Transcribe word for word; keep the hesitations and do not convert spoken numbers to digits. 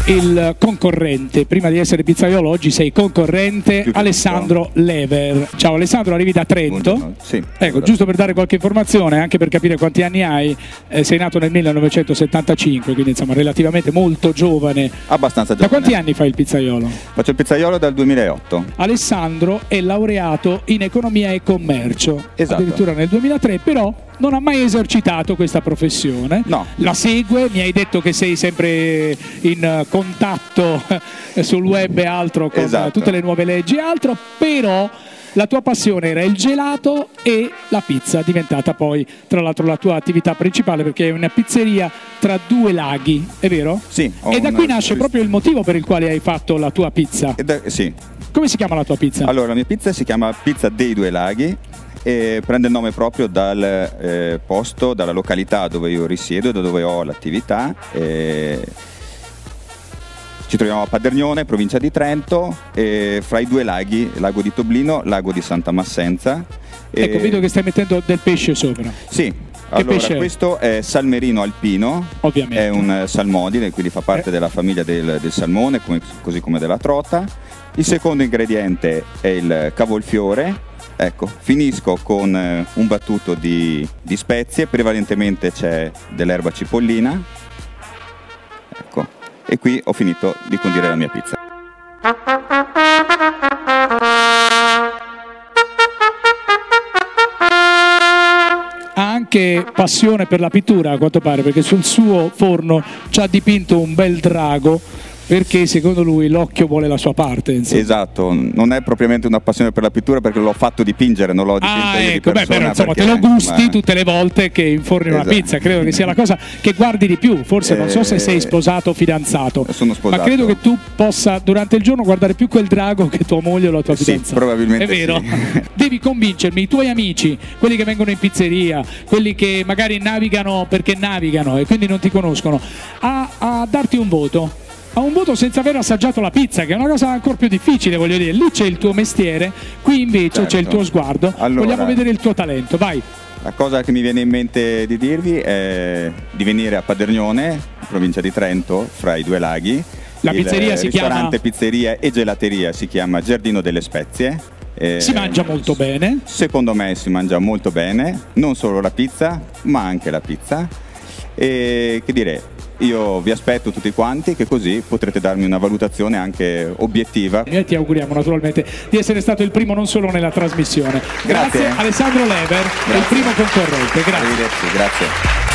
il concorrente, prima di essere pizzaiolo oggi sei concorrente, Alessandro Lever. Ciao Alessandro, arrivi da Trento. Buongiorno. Sì, ecco, giusto per dare qualche informazione, anche per capire quanti anni hai, eh, sei nato nel millenovecentosettantacinque, quindi insomma relativamente molto giovane. Abbastanza giovane. Da quanti anni fai il pizzaiolo? Faccio il pizzaiolo dal duemilaotto. Alessandro è laureato in economia e commercio, esatto. Addirittura nel duemilatré, però non ha mai esercitato questa professione. No. La segue, mi hai detto che sei sempre in contatto sul web e altro con esatto. tutte le nuove leggi e altro, però la tua passione era il gelato e la pizza, diventata poi tra l'altro la tua attività principale, perché è una pizzeria tra due laghi, è vero? Sì. E da qui nasce proprio il motivo per il quale hai fatto la tua pizza. Da, sì. Come si chiama la tua pizza? Allora, la mia pizza si chiama Pizza dei Due Laghi e prende il nome proprio dal eh, posto, dalla località dove io risiedo, da dove ho l'attività. Eh, ci troviamo a Padernione, provincia di Trento, e fra i due laghi, lago di Toblino, lago di Santa Massenza. Ecco, vedo che stai mettendo del pesce sopra. Sì. Che allora, pesce è? Questo è salmerino alpino, ovviamente. È un salmodide, quindi fa parte eh. della famiglia del, del salmone, come, così come della trota. Il secondo ingrediente è il cavolfiore. Ecco, finisco con eh, un battuto di, di spezie, prevalentemente c'è dell'erba cipollina. Ecco, e qui ho finito di condire la mia pizza. Ha anche passione per la pittura, a quanto pare, perché sul suo forno ci ha dipinto un bel drago, perché secondo lui l'occhio vuole la sua parte. Insomma. Esatto, non è propriamente una passione per la pittura, perché l'ho fatto dipingere, non l'ho dipinta ah, io ecco, di persona. Beh, però insomma perché, te lo gusti ma... tutte le volte che inforni esatto. una pizza, credo che sia la cosa che guardi di più, forse eh... non so se sei sposato o fidanzato, sono sposato. Ma credo che tu possa durante il giorno guardare più quel drago che tua moglie o la tua fidanzata. Sì, probabilmente è vero? Sì. Devi convincermi, i tuoi amici, quelli che vengono in pizzeria, quelli che magari navigano perché navigano e quindi non ti conoscono, a, a darti un voto. A un voto senza aver assaggiato la pizza, che è una cosa ancora più difficile, voglio dire. Lì c'è il tuo mestiere, qui invece certo. c'è il tuo sguardo. Allora, vogliamo vedere il tuo talento, vai. La cosa che mi viene in mente di dirvi è di venire a Padernione, provincia di Trento, fra i due laghi. La pizzeria il si ristorante, chiama... pizzeria e gelateria si chiama Giardino delle Spezie. Eh, si mangia molto bene. Secondo me si mangia molto bene, non solo la pizza, ma anche la pizza. E che dire... Io vi aspetto tutti quanti, che così potrete darmi una valutazione anche obiettiva. Noi ti auguriamo naturalmente di essere stato il primo non solo nella trasmissione. Grazie, grazie Alessandro Lever, grazie. Il primo concorrente. Grazie. Arrivederci, grazie.